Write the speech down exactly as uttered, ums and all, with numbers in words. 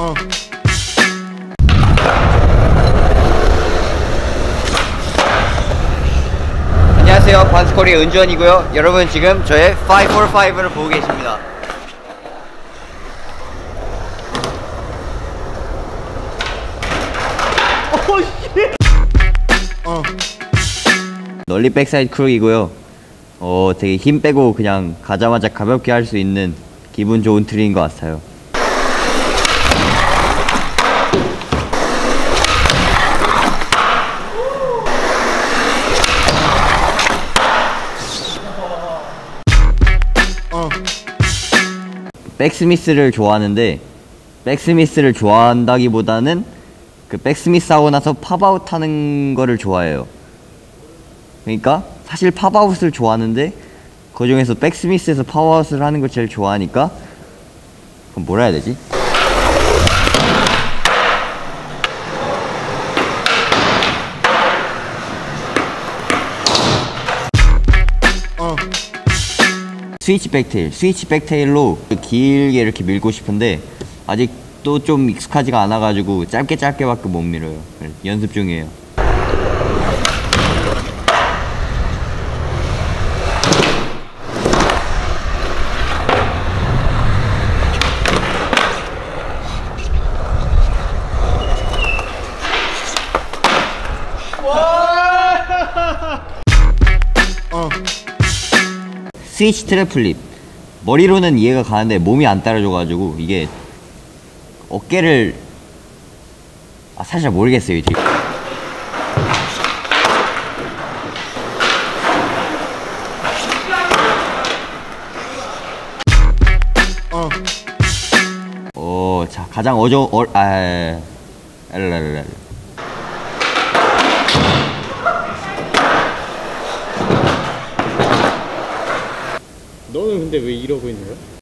어. 안녕하세요, 반스코리의 은주원이고요. 여러분 지금 저의 파이브사십오를 보고 계십니다. 어. 널리 백사이드 크룩이고요. 어 되게 힘 빼고 그냥 가자마자 가볍게 할 수 있는 기분 좋은 트릭인 것 같아요. 어. 백스미스를 좋아하는데, 백스미스를 좋아한다기보다는 그 백스미스 하고 나서 팝아웃 하는 거를 좋아해요. 그러니까 사실 팝아웃을 좋아하는데 그 중에서 백스미스에서 팝아웃을 하는 걸 제일 좋아하니까, 그럼 뭐라 해야 되지? 어. 스위치 백테일, 스위치 백테일로 길게 이렇게 밀고 싶은데 아직도 좀 익숙하지가 않아가지고 짧게 짧게밖에 못 밀어요. 연습 중이에요. 어. 스위치 트래플립, 머리로는 이해가 가는데 몸이 안 따라줘가지고 이게 어깨를 아 사실 잘 모르겠어요 이제. 어. 어, 자 가장 어저 어, 아, 알랄랄랄. 너는 근데 왜 이러고 있는 거야?